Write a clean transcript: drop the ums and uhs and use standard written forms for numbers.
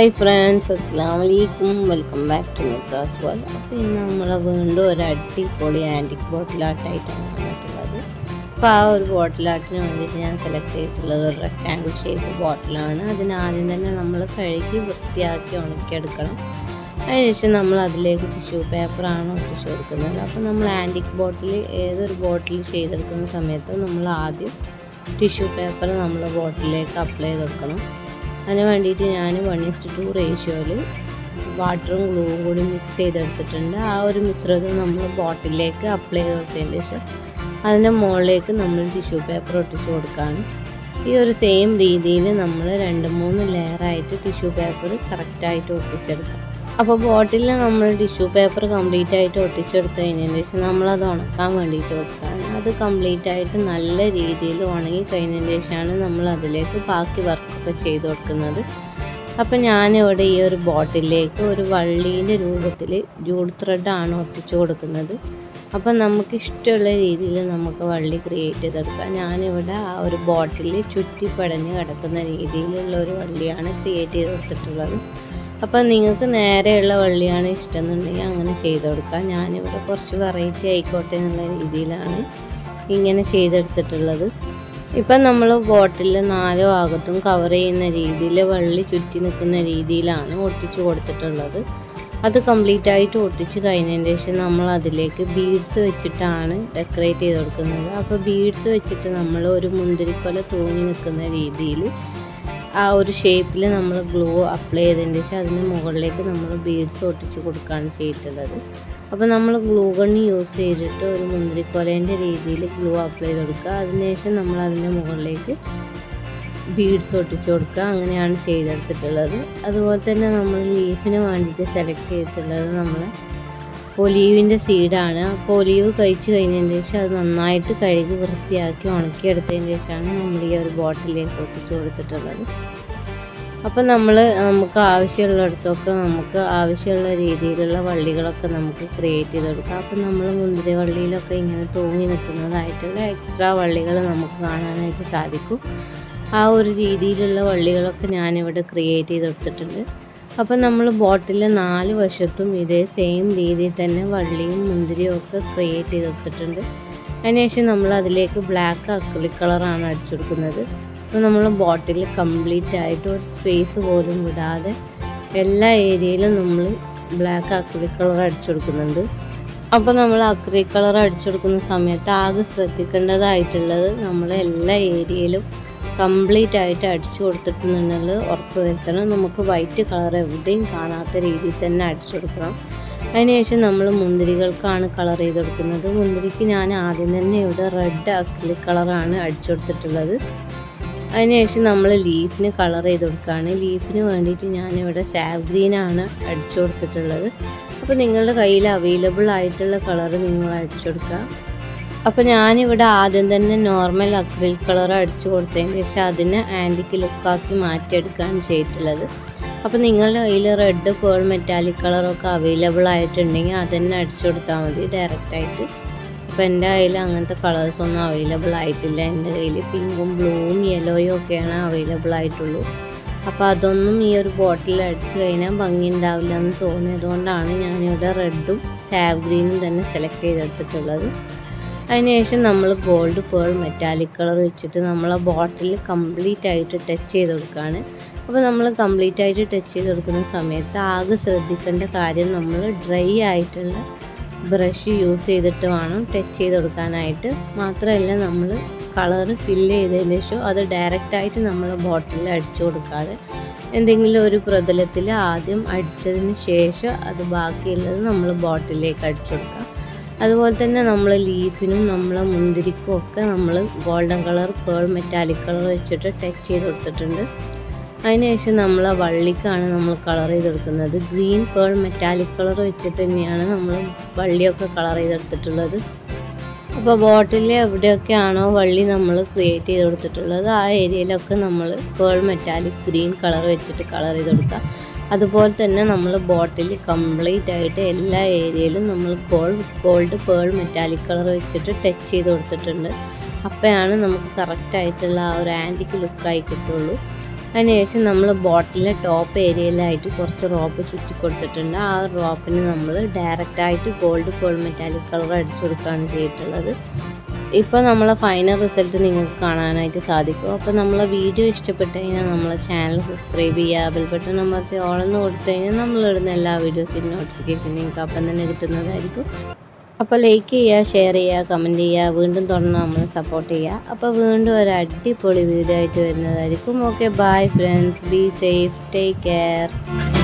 Hi friends, Assalamu alaikum. Welcome back to Mirzas World. അപ്പോൾ ഇന്ന് നമ്മൾ വീണ്ടും ഒരു അടിപൊളി ആൻറ്റിക് ബോട്ടിൽ ആർട്ടായിട്ടാണ് വന്നിട്ടുള്ളത്. അപ്പോൾ ആ ഒരു ബോട്ടിൽ ആർട്ടിന് വേണ്ടിയിട്ട് ഞാൻ സെലക്ട് ചെയ്തിട്ടുള്ളത് ഒരു റെക്റ്റാങ്കിൾ ഷേപ്പ് ബോട്ടിലാണ്. അതിനാദ്യം തന്നെ നമ്മൾ കഴുകി വൃത്തിയാക്കി ഉണക്കിയെടുക്കണം. അതിനുശേഷം നമ്മൾ അതിലേക്ക് ടിഷ്യൂ പേപ്പറാണ് ഒട്ടിച്ചു കൊടുക്കുന്നത്. അപ്പോൾ നമ്മൾ ആൻറ്റിക് ബോട്ടിൽ ഏതൊരു ബോട്ടിൽ ചെയ്തെടുക്കുന്ന സമയത്ത് നമ്മൾ ആദ്യം ടിഷ്യൂ പേപ്പർ നമ്മൾ ബോട്ടിലേക്ക് അപ്ലൈ ചെയ്ത് കൊടുക്കണം. അതിന് വേണ്ടിയിട്ട് ഞാൻ 1:2 റേഷ്യോയിൽ വാട്ടറും ഗ്ലൂവും കൂടി മിക്സ് ചെയ്തെടുത്തിട്ടുണ്ട്. ആ ഒരു മിശ്രിതം നമ്മൾ ബോട്ടിലേക്ക് അപ്ലൈ ചെയ്ത് കൊടുത്തതിന് ശേഷം അതിൻ്റെ മുകളിലേക്ക് നമ്മൾ ടിഷ്യൂ പേപ്പർ ഒട്ടിച്ച് കൊടുക്കുകയാണ്. ഈ ഒരു സെയിം രീതിയിൽ നമ്മൾ 2-3 ലെയറായിട്ട് ടിഷ്യൂ പേപ്പർ കറക്റ്റായിട്ട് ഒട്ടിച്ചെടുക്കാം. അപ്പോൾ ബോട്ടിൽ നമ്മൾ ടിഷ്യൂ പേപ്പർ കംപ്ലീറ്റ് ആയിട്ട് ഒട്ടിച്ചെടുത്ത് കഴിഞ്ഞതിന് ശേഷം നമ്മളത് ഉണക്കാൻ വേണ്ടിയിട്ട് വെക്കുകയാണ്. അത് കംപ്ലീറ്റ് ആയിട്ട് നല്ല രീതിയിൽ ഉണങ്ങി കഴിഞ്ഞതിന് ശേഷമാണ് നമ്മൾ അതിലേക്ക് ബാക്കി വർക്കൊക്കെ ചെയ്ത് കൊടുക്കുന്നത്. അപ്പോൾ ഞാനിവിടെ ഈ ഒരു ബോട്ടിലേക്ക് ഒരു വള്ളീൻ്റെ രൂപത്തിൽ ജൂഡ് ത്രെഡാണ് ഒട്ടിച്ചു കൊടുക്കുന്നത്. അപ്പം നമുക്ക് ഇഷ്ടമുള്ള രീതിയിൽ നമുക്ക് വള്ളി ക്രിയേറ്റ് ചെയ്തെടുക്കാം. ഞാനിവിടെ ആ ഒരു ബോട്ടിൽ ചുറ്റിപ്പടഞ്ഞ് കിടക്കുന്ന രീതിയിലുള്ള ഒരു വള്ളിയാണ് ക്രിയേറ്റ് ചെയ്ത് കൊടുത്തിട്ടുള്ളത്. അപ്പം നിങ്ങൾക്ക് നേരെയുള്ള വള്ളിയാണ് ഇഷ്ടമെന്നുണ്ടെങ്കിൽ അങ്ങനെ ചെയ്ത് കൊടുക്കാം. ഞാനിവിടെ കുറച്ച് വെറൈറ്റി ആയിക്കോട്ടെ എന്നുള്ള രീതിയിലാണ് ഇങ്ങനെ ചെയ്തെടുത്തിട്ടുള്ളത്. ഇപ്പം നമ്മൾ ബോട്ടിൽ 4 ഭാഗത്തും കവർ ചെയ്യുന്ന രീതിയിൽ വള്ളി ചുറ്റി നിൽക്കുന്ന രീതിയിലാണ് ഒട്ടിച്ചു കൊടുത്തിട്ടുള്ളത്. അത് കംപ്ലീറ്റ് ആയിട്ട് ഒട്ടിച്ച് കഴിഞ്ഞതിന് ശേഷം നമ്മൾ അതിലേക്ക് ബീഡ്സ് വെച്ചിട്ടാണ് ഡെക്കറേറ്റ് ചെയ്ത് കൊടുക്കുന്നത്. അപ്പോൾ ബീഡ്സ് വെച്ചിട്ട് നമ്മൾ ഒരു മുന്തിരിക്കൊല തൂങ്ങി നിൽക്കുന്ന രീതിയിൽ ആ ഒരു ഷേപ്പിൽ നമ്മൾ ഗ്ലൂ അപ്ലൈ ചെയ്തതിന് ശേഷം അതിന് മുകളിലേക്ക് നമ്മൾ ബീഡ്സ് ഒട്ടിച്ച് കൊടുക്കുകയാണ് ചെയ്തിട്ടുള്ളത്. അപ്പോൾ നമ്മൾ ഗ്ലൂ ഗണ്ണ് യൂസ് ചെയ്തിട്ട് ഒരു മുന്തിരിക്കൊലേൻ്റെ രീതിയിൽ ഗ്ലൂ അപ്ലൈ ചെയ്ത് കൊടുക്കുക. അതിനുശേഷം നമ്മൾ അതിൻ്റെ മുകളിലേക്ക് ബീഡ്സ് ഒട്ടിച്ച് കൊടുക്കുക. അങ്ങനെയാണ് ചെയ്തെടുത്തിട്ടുള്ളത്. അതുപോലെ തന്നെ നമ്മൾ ലീഫിന് വേണ്ടിയിട്ട് സെലക്ട് ചെയ്തിട്ടുള്ളത് നമ്മൾ ഒലീവിൻ്റെ സീഡാണ്. അപ്പോൾ ഒലീവ് കഴിച്ച് കഴിഞ്ഞതിന് ശേഷം അത് നന്നായിട്ട് കഴുകി വൃത്തിയാക്കി ഉണക്കിയെടുത്തതിന് ശേഷമാണ് നമ്മൾ ഈ ഒരു ബോട്ടിലേക്ക് ഒട്ടിച്ച് കൊടുത്തിട്ടുള്ളത്. അപ്പോൾ നമുക്ക് ആവശ്യമുള്ളിടത്തൊക്കെ നമുക്ക് ആവശ്യമുള്ള രീതിയിലുള്ള വള്ളികളൊക്കെ നമുക്ക് ക്രിയേറ്റ് ചെയ്തെടുക്കാം. അപ്പോൾ നമ്മൾ മുന്തിരി വള്ളിയിലൊക്കെ ഇങ്ങനെ തൂങ്ങി നിൽക്കുന്നതായിട്ടുള്ള എക്സ്ട്രാ വള്ളികൾ നമുക്ക് കാണാനായിട്ട് സാധിക്കും. ആ ഒരു രീതിയിലുള്ള വള്ളികളൊക്കെ ഞാനിവിടെ ക്രിയേറ്റ് ചെയ്തെടുത്തിട്ടുണ്ട്. അപ്പം നമ്മൾ ബോട്ടിൽ 4 വശത്തും ഇതേ സെയിം രീതിയിൽ തന്നെ വള്ളിയും മുന്തിരിയും ഒക്കെ ക്രിയേറ്റ് ചെയ്തെടുത്തിട്ടുണ്ട്. അതിനുശേഷം നമ്മൾ അതിലേക്ക് ബ്ലാക്ക് അക്രിലിക് കളറാണ് അടിച്ചു കൊടുക്കുന്നത്. അപ്പോൾ നമ്മൾ ബോട്ടിൽ കംപ്ലീറ്റ് ആയിട്ട് ഒരു സ്പേസ് പോലും വിടാതെ എല്ലാ ഏരിയയിലും നമ്മൾ ബ്ലാക്ക് അക്രിലിക് കളർ അടിച്ചു കൊടുക്കുന്നുണ്ട്. അപ്പോൾ നമ്മൾ അക്രിലിക് കളർ അടിച്ചു കൊടുക്കുന്ന സമയത്ത് ആകെ ശ്രദ്ധിക്കേണ്ടതായിട്ടുള്ളത് നമ്മൾ എല്ലാ ഏരിയയിലും കംപ്ലീറ്റ് ആയിട്ട് അടിച്ചു കൊടുത്തിട്ടുണ്ടെന്നുള്ളത് ഉറപ്പ് വരുത്തണം. നമുക്ക് വൈറ്റ് കളർ എവിടെയും കാണാത്ത രീതിയിൽ തന്നെ അടിച്ചു കൊടുക്കണം. അതിനുശേഷം നമ്മൾ മുന്തിരികൾക്കാണ് കളർ ചെയ്ത് കൊടുക്കുന്നത്. മുന്തിരിക്ക് ഞാൻ ആദ്യം തന്നെ ഇവിടെ റെഡ് അക്രിലിക് കളറാണ് അടിച്ചു കൊടുത്തിട്ടുള്ളത്. അതിനുശേഷം നമ്മൾ ലീഫിന് കളർ ചെയ്ത് കൊടുക്കുകയാണ്. ലീഫിന് വേണ്ടിയിട്ട് ഞാനിവിടെ സാവ് ഗ്രീനാണ് അടിച്ചു കൊടുത്തിട്ടുള്ളത്. അപ്പോൾ നിങ്ങളുടെ കയ്യിൽ അവൈലബിൾ ആയിട്ടുള്ള കളർ നിങ്ങൾ അടിച്ചു കൊടുക്കുക. അപ്പോൾ ഞാനിവിടെ ആദ്യം തന്നെ നോർമൽ അക്രിലിക് കളർ അടിച്ചു കൊടുത്തതിന് ശേഷം അതിനെ ആൻറ്റിക് ലുക്കാക്കി മാറ്റിയെടുക്കുകയാണ് ചെയ്തിട്ടുള്ളത്. അപ്പോൾ നിങ്ങളുടെ കയ്യിൽ റെഡ് പേൾ മെറ്റാലിക് കളറൊക്കെ അവൈലബിൾ ആയിട്ടുണ്ടെങ്കിൽ അതന്നെ അടിച്ചു കൊടുത്താൽ മതി ഡയറക്റ്റായിട്ട്. അപ്പോൾ എൻ്റെ കയ്യിൽ അങ്ങനത്തെ കളേഴ്സൊന്നും അവൈലബിൾ ആയിട്ടില്ല. എൻ്റെ കയ്യിൽ പിങ്കും ബ്ലൂവും യെല്ലോയും ഒക്കെയാണ് അവൈലബിൾ ആയിട്ടുള്ളൂ. അപ്പോൾ അതൊന്നും ഈ ഒരു ബോട്ടിൽ അടിച്ചു കഴിഞ്ഞാൽ ഭംഗി ഉണ്ടാവില്ല എന്ന് തോന്നിയതുകൊണ്ടാണ് ഞാനിവിടെ റെഡും സാവ് ഗ്രീനും തന്നെ സെലക്ട് ചെയ്തെടുത്തിട്ടുള്ളത്. അതിനുശേഷം നമ്മൾ ഗോൾഡ് പേൾ മെറ്റാലിക് കളർ വെച്ചിട്ട് നമ്മൾ ആ ബോട്ടിൽ കംപ്ലീറ്റ് ആയിട്ട് ടച്ച് ചെയ്ത് കൊടുക്കുകയാണ്. അപ്പോൾ നമ്മൾ കംപ്ലീറ്റ് ആയിട്ട് ടച്ച് ചെയ്ത് കൊടുക്കുന്ന സമയത്ത് ആകെ ശ്രദ്ധിക്കേണ്ട കാര്യം നമ്മൾ ഡ്രൈ ആയിട്ടുള്ള ബ്രഷ് യൂസ് ചെയ്തിട്ട് വേണം ടച്ച് ചെയ്ത് കൊടുക്കാനായിട്ട്. മാത്രമല്ല നമ്മൾ കളർ ഫില്ല് ചെയ്തതിന് ശേഷം അത് ഡയറക്റ്റായിട്ട് നമ്മൾ ബോട്ടിൽ അടിച്ചു കൊടുക്കാതെ എന്തെങ്കിലും ഒരു പ്രതലത്തിൽ ആദ്യം അടിച്ചതിന് ശേഷം അത് ബാക്കിയുള്ളത് നമ്മൾ ബോട്ടിലേക്ക് അടിച്ചു കൊടുക്കാം. അതുപോലെ തന്നെ നമ്മൾ ലീഫിനും നമ്മളെ മുന്തിരിക്കും ഒക്കെ നമ്മൾ golden colour pearl metallic colour വെച്ചിട്ട് ടച്ച് ചെയ്ത് കൊടുത്തിട്ടുണ്ട്. അതിനുശേഷം നമ്മൾ വള്ളിക്കാണ് നമ്മൾ കളർ ചെയ്തെടുക്കുന്നത്. ഗ്രീൻ പേൾ മെറ്റാലിക് കളർ വെച്ചിട്ട് തന്നെയാണ് നമ്മൾ വള്ളിയൊക്കെ കളർ ചെയ്തെടുത്തിട്ടുള്ളത്. അപ്പോൾ ബോട്ടിൽ എവിടെയൊക്കെയാണോ വള്ളി നമ്മൾ ക്രിയേറ്റ് ചെയ്ത് കൊടുത്തിട്ടുള്ളത് ആ ഏരിയയിലൊക്കെ നമ്മൾ പേൾ മെറ്റാലിക് ഗ്രീൻ കളർ വെച്ചിട്ട് കളർ ചെയ്ത് കൊടുക്കുക. അതുപോലെ തന്നെ നമ്മൾ ബോട്ടിൽ കംപ്ലീറ്റ് ആയിട്ട് എല്ലാ ഏരിയയിലും നമ്മൾ ഗോൾഡ് പേൾ മെറ്റാലിക് കളർ വെച്ചിട്ട് ടച്ച് ചെയ്ത് കൊടുത്തിട്ടുണ്ട്. അപ്പോഴാണ് നമുക്ക് കറക്റ്റായിട്ടുള്ള ആ ഒരു ആൻറ്റിക് ലുക്കായി കിട്ടുള്ളൂ. അതിനുശേഷം നമ്മൾ ബോട്ടിലിൻ്റെ ടോപ്പ് ഏരിയയിലായിട്ട് കുറച്ച് റോപ്പ് ചുറ്റി കൊടുത്തിട്ടുണ്ട്. ആ റോപ്പിന് നമ്മൾ ഡയറക്റ്റായിട്ട് ഗോൾഡ് മെറ്റാലിക് കളർ അടിച്ചു കൊടുക്കുകയാണ് ചെയ്തിട്ടുള്ളത്. ഇപ്പോൾ നമ്മളെ ഫൈനൽ റിസൾട്ട് നിങ്ങൾക്ക് കാണാനായിട്ട് സാധിക്കും. അപ്പോൾ നമ്മളെ വീഡിയോ ഇഷ്ടപ്പെട്ട് കഴിഞ്ഞാൽ നമ്മളെ ചാനൽ സബ്സ്ക്രൈബ് ചെയ്യുക, ബെൽ ബട്ടൺ അമർത്തി ഓളെന്ന് കൊടുത്തു കഴിഞ്ഞാൽ നമ്മളിടുന്ന എല്ലാ വീഡിയോസിൻ്റെ നോട്ടിഫിക്കേഷൻ നിങ്ങൾക്ക് അപ്പം തന്നെ കിട്ടുന്നതായിരിക്കും. അപ്പോൾ ലൈക്ക് ചെയ്യുക, ഷെയർ ചെയ്യുക, കമൻറ്റ് ചെയ്യുക, വീണ്ടും തുടർന്ന് നമ്മളെ സപ്പോർട്ട് ചെയ്യുക. അപ്പോൾ വീണ്ടും ഒരു അടിപൊളി വീഡിയോ ആയിട്ട് വരുന്നതായിരിക്കും. Okay, bye friends, be safe, take care.